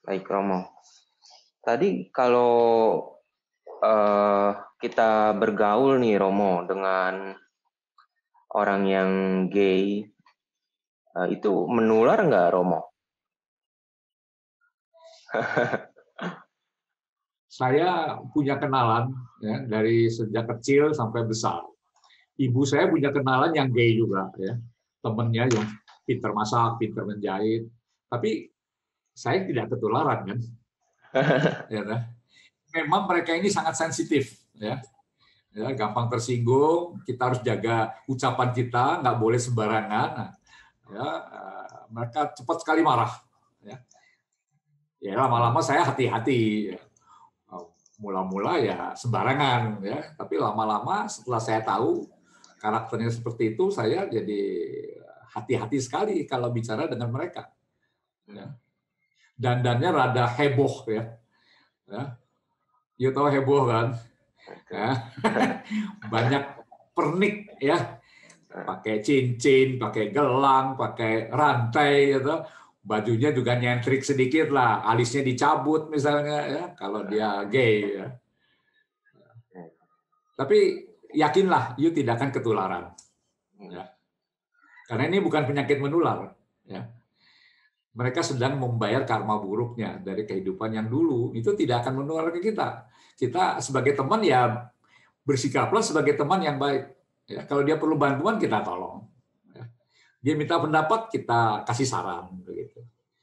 Baik, Romo. Tadi kalau kita bergaul nih, Romo, dengan orang yang gay, itu menular nggak, Romo? Saya punya kenalan ya, dari sejak kecil sampai besar. Ibu saya punya kenalan yang gay juga, ya, temennya yang pinter masak, pinter menjahit. Tapi saya tidak ketularan kan. Ya, kan? Memang mereka ini sangat sensitif, ya, gampang tersinggung. Kita harus jaga ucapan kita, nggak boleh sembarangan. Nah, ya, mereka cepat sekali marah. Ya, lama-lama saya hati-hati. Ya. Mula-mula ya sembarangan, ya. Tapi lama-lama setelah saya tahu karakternya seperti itu, saya jadi hati-hati sekali kalau bicara dengan mereka. Ya. Dandannya rada heboh, ya. You tahu heboh kan? Ya. Banyak pernik, ya. Pakai cincin, pakai gelang, pakai rantai, gitu. Bajunya juga nyentrik sedikit lah, alisnya dicabut misalnya, ya. Kalau dia gay, ya. Tapi yakinlah, you tidak akan ketularan. Ya. Karena ini bukan penyakit menular. Ya. Mereka sedang membayar karma buruknya dari kehidupan yang dulu. Itu tidak akan menular ke kita. Kita sebagai teman ya bersikaplah sebagai teman yang baik. Ya, kalau dia perlu bantuan kita tolong. Ya. Dia minta pendapat kita kasih saran. Begitu.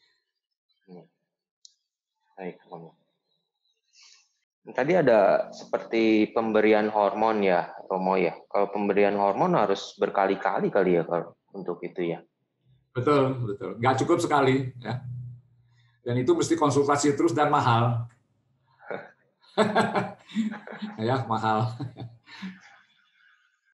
Baik, Romo. Tadi ada seperti pemberian hormon ya, Romo ya. Kalau pemberian hormon harus berkali-kali kali ya kalau untuk itu ya. Betul, betul. Nggak cukup sekali. Ya. Dan itu mesti konsultasi terus dan mahal. Ya, mahal.